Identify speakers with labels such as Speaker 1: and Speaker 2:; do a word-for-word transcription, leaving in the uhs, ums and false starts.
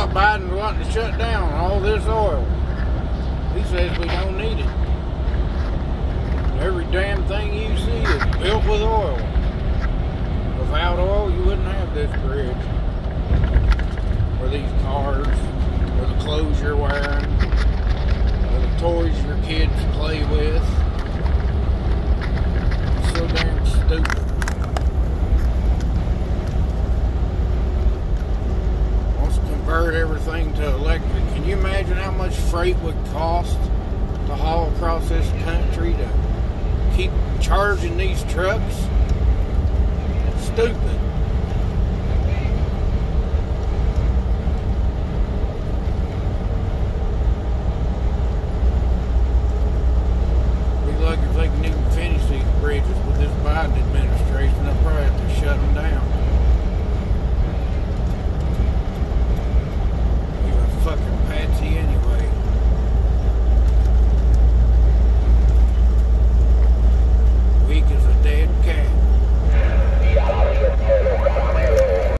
Speaker 1: Biden's wanting to shut down all this oil. He says we don't need it. Every damn thing you see is built with oil. Without oil, you wouldn't have this bridge. Or these cars, or the clothes you're wearing, or the toys your kids play with. It's so damn stupid. Wants to convert everything to electric. Can you imagine how much freight would cost to haul across this country to keep charging these trucks? Stupid.